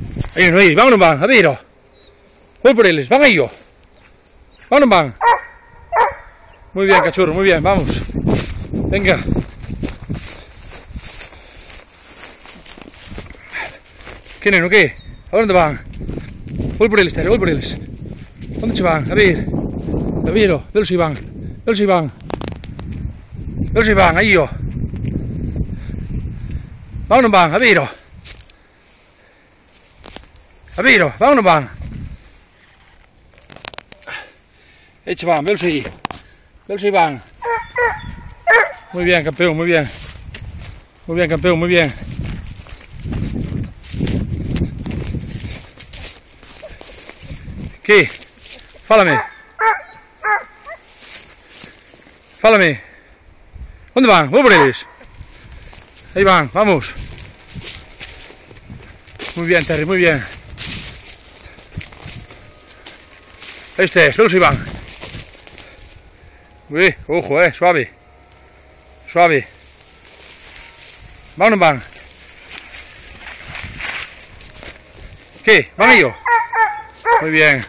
Ahí no hay, vámonos van, a ver. Voy por ellos, van ahí yo. Vámonos van. Muy bien, cachorro, muy bien, vamos. Venga. ¿Qué neno, qué? ¿A dónde van? Voy por ellos, Terry, voy por ellos. ¿Dónde se van? A ver, velos si van. Velos si van. Velos si van, ahí yo. Vámonos van, a ver. A ver, vámonos van. Ahí se van, velos ahí. Velos ahí van. Muy bien, campeón, muy bien. Muy bien, campeón, muy bien. ¿Qué? Fálame. Fálame. ¿Dónde van? Voy por ellos. Ahí van, vamos. Muy bien, Terry, muy bien. Este es, velos ahí van. Uy, ojo, suave. Suave. Vámonos van. ¿Qué? ¿Van ellos? Muy bien.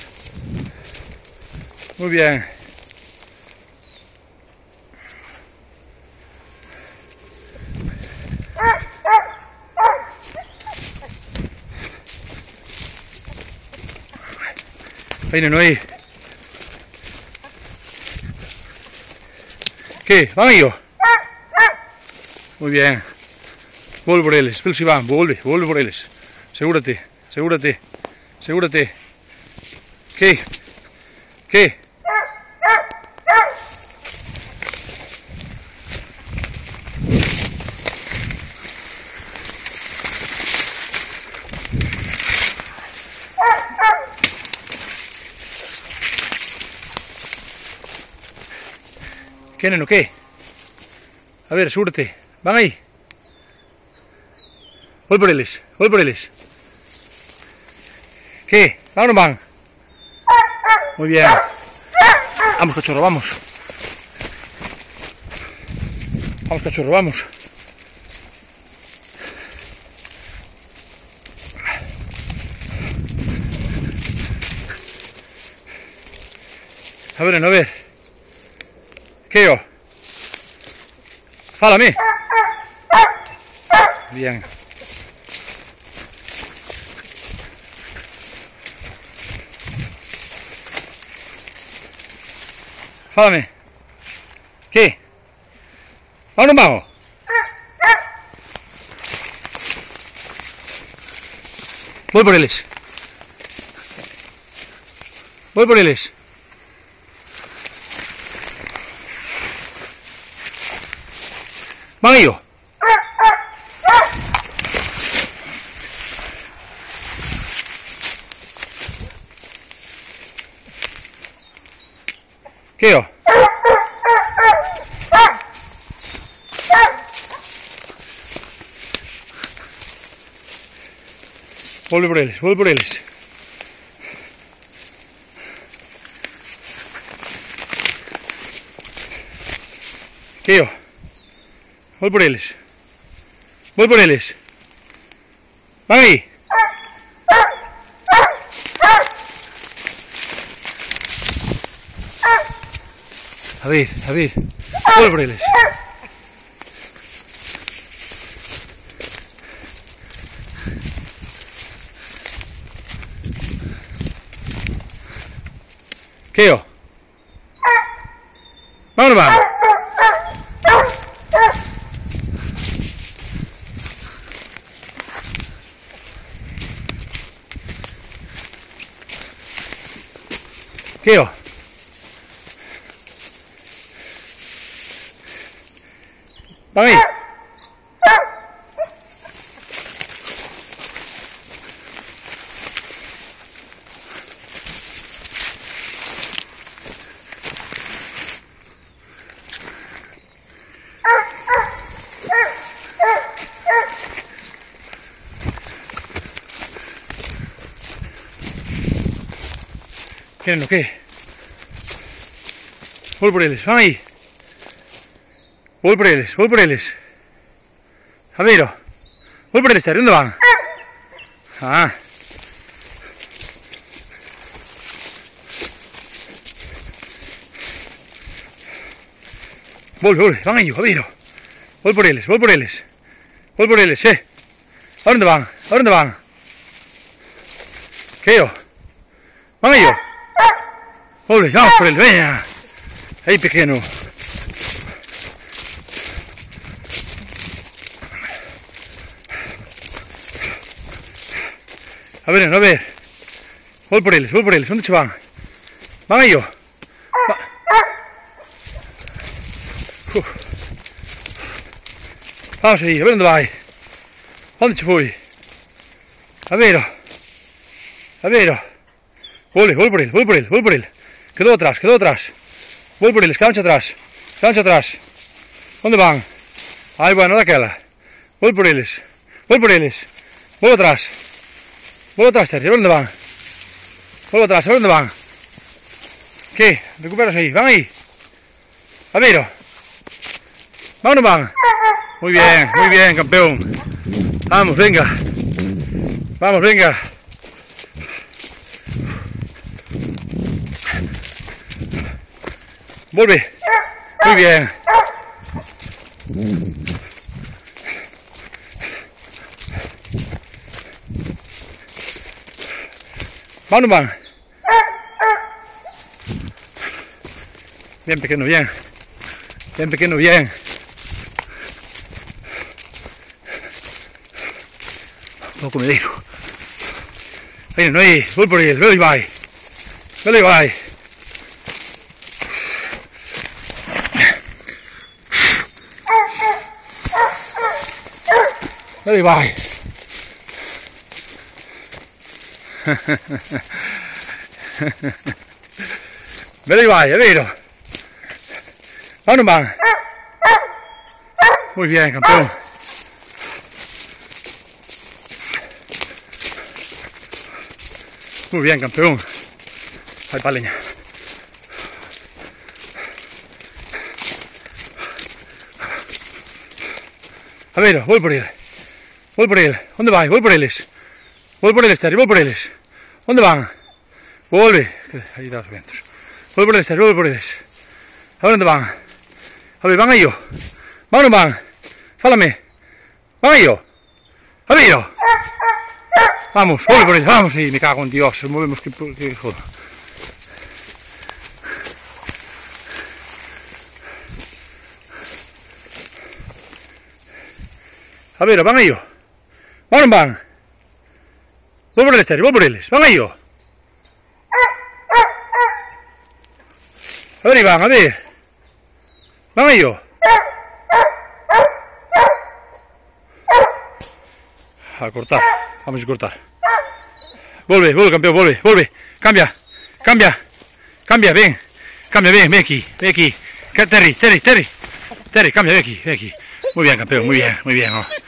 Muy bien. Ahí no hay. ¿Qué? ¿Van ellos? Muy bien. Vuelve por ellos. Velos si van. Vuelve por ellos. Asegúrate. ¿Qué? ¿Qué? ¿Qué, neno? ¿Qué? A ver, asegúrate. ¿Van ahí? Voy por ellos. ¿Qué? ¿Vámonos van? Muy bien. Vamos, cachorro, vamos. Vamos, cachorro, vamos. A ver, a ver. ¿Qué yo? Fálame. Bien. Fálame. ¿Qué? ¿Vámonos vamos? Voy por ellos. ¿Van ellos? ¿Qué yo? Vuelve por ellos. ¿Qué yo? Voy por ellos. ¿Van ahí? A ver. Voy por ellos. ¿Qué yo? Vámonos, vamos. ¿Qué yo? ¿Van ahí? ¿Qué? ¿No qué? Voy por ellos, van ahí. Voy por ellos. A ver, voy por ellos, ¿dónde van? Ah. Vuelve, van ellos, a ver. Voy por ellos, ¿A dónde van? ¿Qué yo? Van ellos. Vuelve, vamos por él, venga. Ahí pequeño. A ver. Voy por ellos, ¿dónde se van? Van ellos. Vamos ahí, a ver dónde vai. ¿Dónde se fue? A ver. Voy por él. Quedó atrás. Voy por él, quedan atrás. ¿Dónde van? Ay, bueno, daquela. Voy por ellos. Vuelvo atrás, Terry, ¿dónde van? Vuelvo atrás, ¿dónde van? ¿Qué? Recuperas ahí, van ahí. A ver. ¿Van o no van? Muy bien, campeón. Vamos, venga. Vuelve. Muy bien. ¿Van o no van? Bien pequeño, bien. Un poco me digo. No hay, voy por él, velo y vai. Velo y vai, a ver. ¿Van o no van? Muy bien, campeón. Muy bien, campeón. Ahí para leña. A ver, voy por él. ¿Dónde va? Voy por ellos, Terry, ¿Dónde van? Vuelve. Ahí da los vientos. Voy por ellos, Terry, ¿A dónde van? A ver, van ellos. ¿Van o no van? Fálame. ¿Van ellos? A ver. Vamos, vuelve por ellos, vamos. Y me cago en Dios, movemos que joder. A ver, van ellos. ¿Van o no van? Voy por ellos, Terry, ¿Van ellos? A ver, Iván, a ver. ¿Van ellos? A cortar, vamos a cortar. Vuelve, campeón, vuelve. Cambia, ven aquí. Terry, cambia, ven aquí. Muy bien, campeón, muy bien.